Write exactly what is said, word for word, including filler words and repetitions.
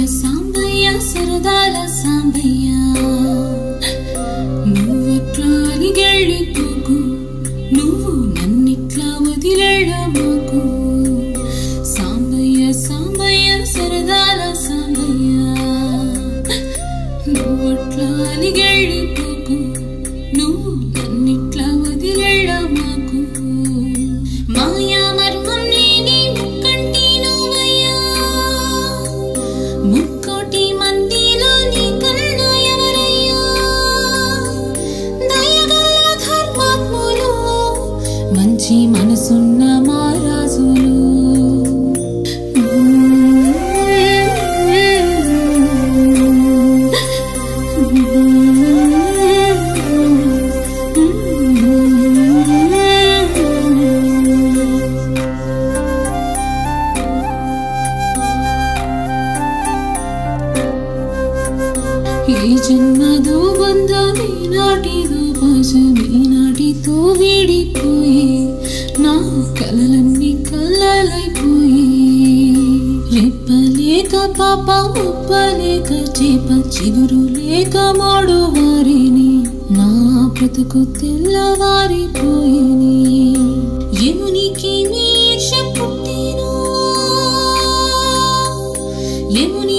సాంబయ్య సరదాల సాంబయ్య నువ్వెట్లా అలిగెళ్ళిపోకు నువ్వు నన్నిట్లా వదిలేళ్ళమాకు సాంబయ్య సాంబయ్య సరదాల సాంబయ్య నువ్వెట్లా అలిగెళ్ళిపోకు నువ్వు నన్నిట్లా వదిలేళ్ళమాకు మాయా మర్మం లేని ముక్కంటి నువ్వయ్యా ముక్కోటి మందిలో నీ కన్నా ఎవరయ్యా దయగల ధర్మాత్ములు మంచి మనసున్న మా రాజులు ఏ జన్మదో బంధమే నాటిదో పాశమే నాటితో వీడిపోయి నా కలలన్నీ కళ్ళలైపోయి రెప్పలేక పాప ముప్పలేక చేప చిగురు లేక మోడు వారిని నా బ్రతుకు తెల్లవారిపోయిని యమునికి మీష పుట్టిను యముని